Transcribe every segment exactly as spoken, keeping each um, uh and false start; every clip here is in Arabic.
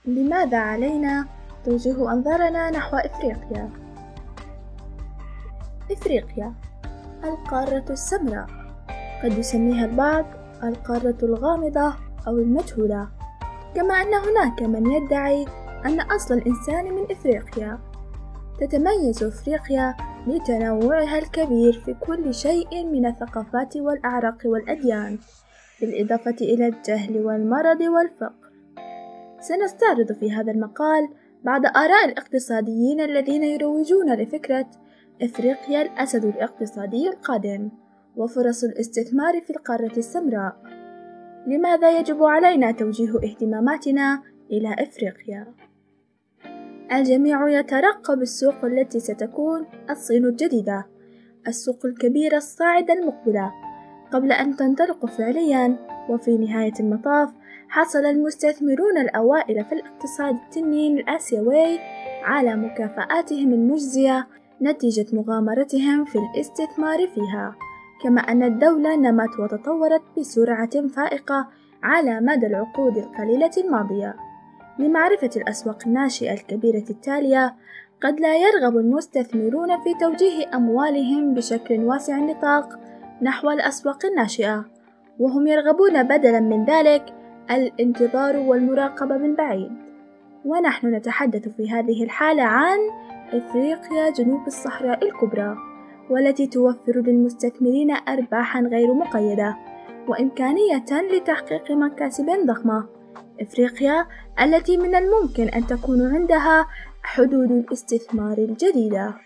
لماذا علينا توجيه أنظارنا نحو إفريقيا؟ إفريقيا القارة السمراء، قد يسميها البعض القارة الغامضة أو المجهولة، كما أن هناك من يدعي أن أصل الإنسان من إفريقيا. تتميز إفريقيا بتنوعها الكبير في كل شيء من الثقافات والأعراق والأديان، بالإضافة إلى الجهل والمرض والفقر. سنستعرض في هذا المقال بعض آراء الاقتصاديين الذين يروجون لفكرة إفريقيا الأسد الاقتصادي القادم، وفرص الاستثمار في القارة السمراء. لماذا يجب علينا توجيه اهتماماتنا إلى إفريقيا؟ الجميع يترقب السوق التي ستكون الصين الجديدة، السوق الكبيرة الصاعدة المقبلة، قبل أن تنطلق فعلياً. وفي نهاية المطاف حصل المستثمرون الأوائل في الاقتصاد التنين الآسيوي على مكافآتهم المجزية نتيجة مغامرتهم في الاستثمار فيها، كما أن الدولة نمت وتطورت بسرعة فائقة على مدى العقود القليلة الماضية. لمعرفة الأسواق الناشئة الكبيرة التالية، قد لا يرغب المستثمرون في توجيه أموالهم بشكل واسع النطاق نحو الأسواق الناشئة، وهم يرغبون بدلاً من ذلك الانتظار والمراقبة من بعيد. ونحن نتحدث في هذه الحالة عن إفريقيا جنوب الصحراء الكبرى، والتي توفر للمستثمرين أرباحاً غير مقيدة وإمكانية لتحقيق مكاسب ضخمة. إفريقيا التي من الممكن أن تكون عندها حدود الاستثمار الجديدة.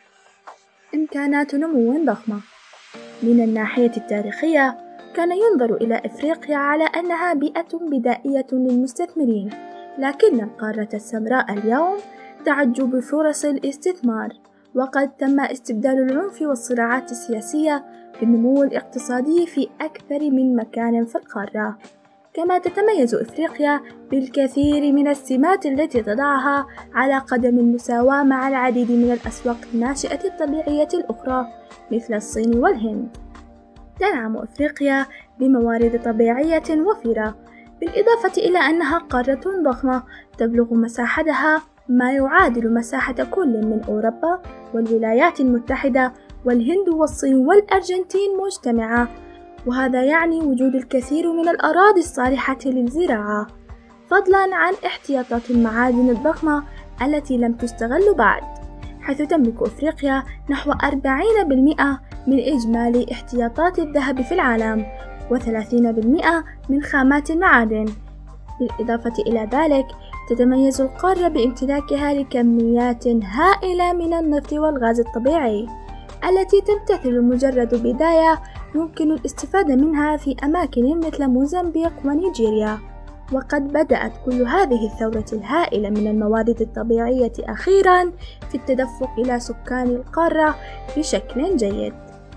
إمكانات نمو ضخمة. من الناحية التاريخية، كان ينظر إلى إفريقيا على أنها بيئة بدائية للمستثمرين، لكن القارة السمراء اليوم تعج بفرص الاستثمار، وقد تم استبدال العنف والصراعات السياسية بالنمو الاقتصادي في أكثر من مكان في القارة. كما تتميز إفريقيا بالكثير من السمات التي تضعها على قدم المساواة مع العديد من الأسواق الناشئة الطبيعية الأخرى مثل الصين والهند. تنعم إفريقيا بموارد طبيعية وفيرة، بالإضافة إلى أنها قارة ضخمة تبلغ مساحتها ما يعادل مساحة كل من أوروبا والولايات المتحدة والهند والصين والأرجنتين مجتمعة، وهذا يعني وجود الكثير من الأراضي الصالحة للزراعة، فضلاً عن احتياطات المعادن الضخمة التي لم تستغل بعد، حيث تملك إفريقيا نحو أربعين بالمئة من إجمالي احتياطات الذهب في العالم وثلاثين بالمئة من خامات المعادن. بالإضافة إلى ذلك، تتميز القارة بامتلاكها لكميات هائلة من النفط والغاز الطبيعي التي تمتثل مجرد بداية يمكن الاستفادة منها في أماكن مثل موزمبيق ونيجيريا. وقد بدأت كل هذه الثورة الهائلة من الموارد الطبيعية أخيراً في التدفق إلى سكان القارة بشكل جيد.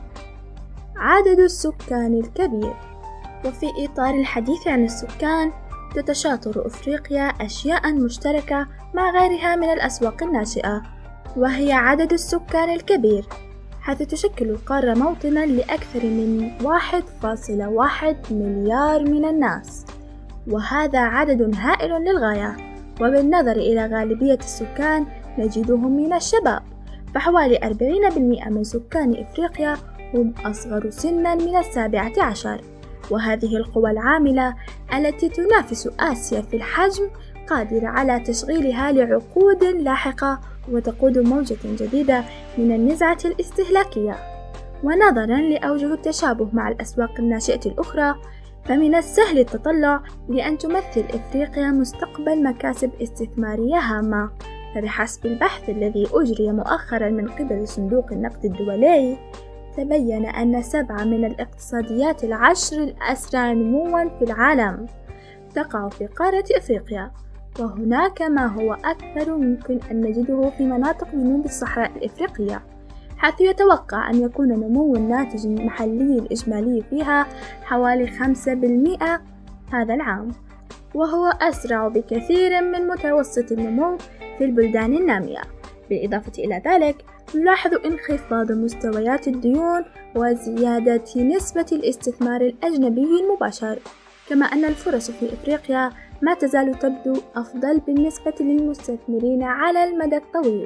عدد السكان الكبير. وفي إطار الحديث عن السكان، تتشاطر إفريقيا أشياء مشتركة مع غيرها من الأسواق الناشئة، وهي عدد السكان الكبير، حيث تشكل القارة موطناً لأكثر من واحد فاصلة واحد مليار من الناس، وهذا عدد هائل للغاية. وبالنظر إلى غالبية السكان نجدهم من الشباب، فحوالي أربعين بالمئة من سكان إفريقيا هم أصغر سناً من السابعة عشر، وهذه القوى العاملة التي تنافس آسيا في الحجم قادرة على تشغيلها لعقود لاحقة وتقود موجة جديدة من النزعة الاستهلاكية. ونظراً لأوجه التشابه مع الأسواق الناشئة الأخرى، فمن السهل التطلع لأن تمثل إفريقيا مستقبل مكاسب استثمارية هامة. فبحسب البحث الذي أجري مؤخراً من قبل صندوق النقد الدولي، تبين أن سبعة من الاقتصاديات العشر الأسرع نمواً في العالم تقع في قارة إفريقيا، وهناك ما هو أكثر ممكن أن نجده في مناطق جنوب الصحراء الإفريقية، حيث يتوقع أن يكون نمو الناتج المحلي الإجمالي فيها حوالي خمسة بالمئة هذا العام، وهو أسرع بكثير من متوسط النمو في البلدان النامية. بالإضافة إلى ذلك، نلاحظ انخفاض مستويات الديون وزيادة نسبة الاستثمار الأجنبي المباشر، كما أن الفرص في إفريقيا ما تزال تبدو أفضل بالنسبة للمستثمرين على المدى الطويل.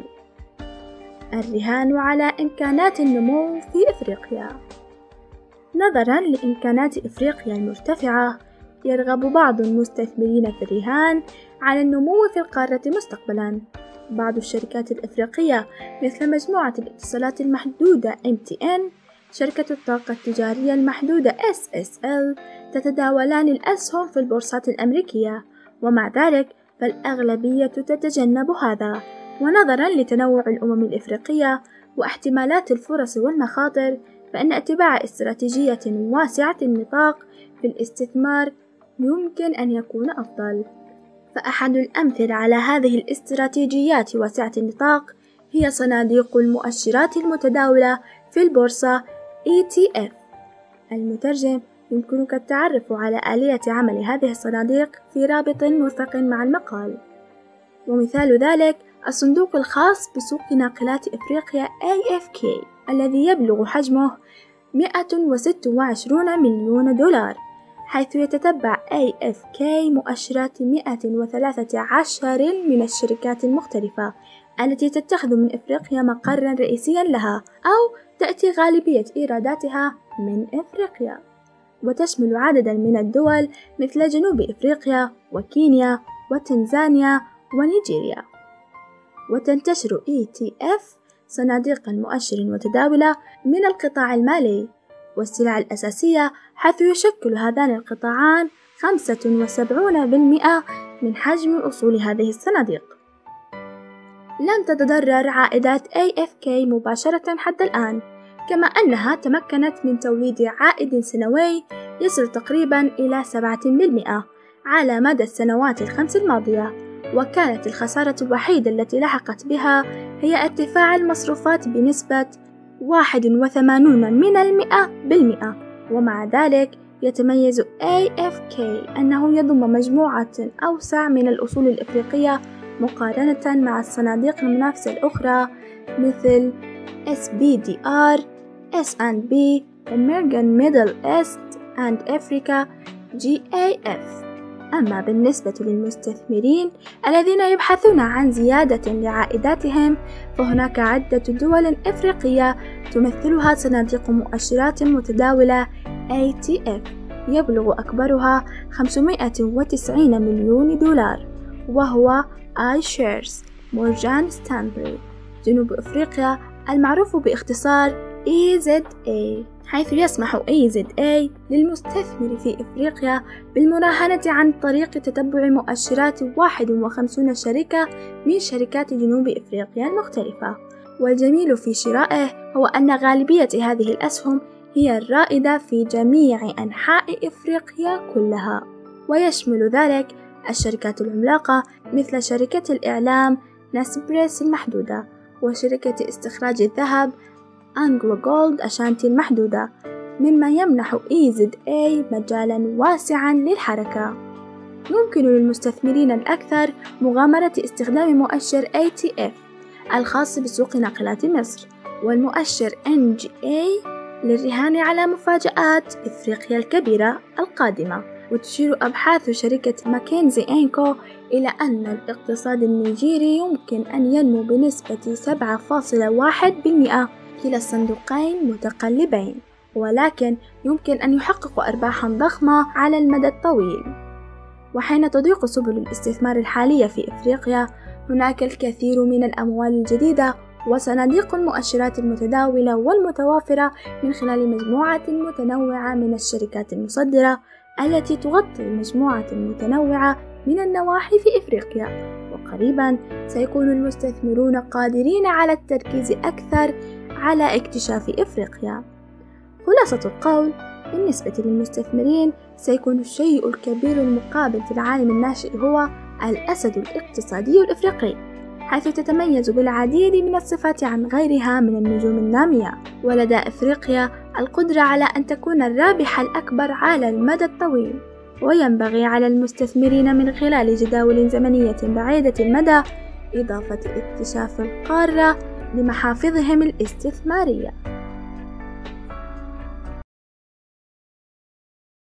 الرهان على إمكانات النمو في إفريقيا. نظراً لإمكانات إفريقيا المرتفعة، يرغب بعض المستثمرين في الرهان على النمو في القارة مستقبلاً. بعض الشركات الإفريقية مثل مجموعة الاتصالات المحدودة إم تي إن، شركة الطاقة التجارية المحدودة إس إس إل، تتداولان الأسهم في البورصات الأمريكية، ومع ذلك فالأغلبية تتجنب هذا. ونظراً لتنوع الأمم الإفريقية واحتمالات الفرص والمخاطر، فإن اتباع استراتيجية واسعة النطاق في الاستثمار يمكن أن يكون أفضل. فأحد الأمثلة على هذه الاستراتيجيات واسعة النطاق هي صناديق المؤشرات المتداولة في البورصة إي تي إف. المترجم يمكنك التعرف على آلية عمل هذه الصناديق في رابط مرفق مع المقال. ومثال ذلك الصندوق الخاص بسوق ناقلات إفريقيا إيه إف كي الذي يبلغ حجمه مئة وستة وعشرين مليون دولار، حيث يتتبع إيه إف كي مؤشرات مئة وثلاثة عشر من الشركات المختلفة التي تتخذ من إفريقيا مقرًا رئيسيًا لها، أو تأتي غالبية إيراداتها من إفريقيا، وتشمل عددًا من الدول مثل جنوب إفريقيا وكينيا وتنزانيا ونيجيريا. وتنتشر إي تي إف صناديق المؤشر المتداولة من القطاع المالي والسلع الأساسية، حيث يشكل هذان القطاعان خمسة وسبعين بالمئة من حجم أصول هذه الصناديق. لم تتضرر عائدات إيه إف كي مباشرة حتى الآن، كما أنها تمكنت من توليد عائد سنوي يصل تقريبا إلى سبعة بالمئة على مدى السنوات الخمس الماضية. وكانت الخسارة الوحيدة التي لحقت بها هي ارتفاع المصروفات بنسبة واحد وثمانين من المئة بالمئة. ومع ذلك يتميز إيه إف كي أنه يضم مجموعة أوسع من الأصول الإفريقية مقارنة مع الصناديق المنافسة الأخرى مثل إس بي دي آر، إس أند بي، American Middle East and Africa جي إيه إف. أما بالنسبة للمستثمرين الذين يبحثون عن زيادة لعائداتهم، فهناك عدة دول إفريقية تمثلها صناديق مؤشرات متداولة إيه تي إف يبلغ أكبرها خمسمئة وتسعين مليون دولار، وهو آي شيرز، مورجان ستانلي. جنوب أفريقيا المعروف باختصار إي زد إيه، حيث يسمح إي زد إيه للمستثمر في إفريقيا بالمراهنة عن طريق تتبع مؤشرات واحد وخمسين شركة من شركات جنوب إفريقيا المختلفة. والجميل في شرائه هو أن غالبية هذه الأسهم هي الرائدة في جميع أنحاء إفريقيا كلها، ويشمل ذلك الشركات العملاقة مثل شركة الإعلام ناسبريس المحدودة، وشركة استخراج الذهب أنغلو جولد أشانتي المحدودة، مما يمنح إي زد إيه مجالا واسعا للحركة. يمكن للمستثمرين الأكثر مغامرة استخدام مؤشر إيه تي إف الخاص بسوق ناقلات مصر، والمؤشر إن جي إيه للرهان على مفاجآت إفريقيا الكبيرة القادمة. وتشير أبحاث شركة ماكنزي إنكو إلى أن الاقتصاد النيجيري يمكن أن ينمو بنسبة سبعة فاصلة واحد بالمئة، كلا الصندوقين متقلبين، ولكن يمكن أن يحققوا أرباحا ضخمة على المدى الطويل. وحين تضيق سبل الاستثمار الحالية في إفريقيا، هناك الكثير من الأموال الجديدة وصناديق المؤشرات المتداولة والمتوافرة من خلال مجموعة متنوعة من الشركات المصدرة التي تغطي مجموعة متنوعة من النواحي في إفريقيا. وقريبا سيكون المستثمرون قادرين على التركيز أكثر على اكتشاف إفريقيا. خلاصة القول، بالنسبة للمستثمرين سيكون الشيء الكبير المقابل في العالم الناشئ هو الأسد الاقتصادي الإفريقي، حيث تتميز بالعديد من الصفات عن غيرها من النجوم النامية. ولدى إفريقيا القدرة على أن تكون الرابح الأكبر على المدى الطويل، وينبغي على المستثمرين من خلال جداول زمنية بعيدة المدى إضافة اكتشاف القارة لمحافظهم الاستثمارية.